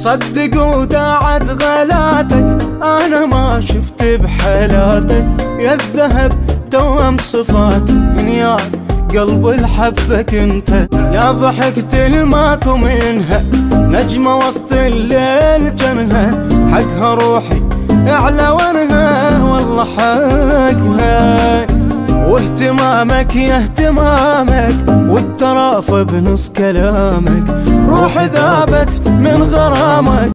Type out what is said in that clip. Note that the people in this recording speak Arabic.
صدق وداعت غلاتك، انا ما شفت بحالاتك يا الذهب توأم صفاتك. يا قلب الحبك انت، يا ضحكت الماكو منها، نجمة وسط الليل جنها، حقها روحي اعلى ونها والله حقها. واهتمامك يا اهتمامك، والتراف بنص كلامك، روحي ذابت من غرامك.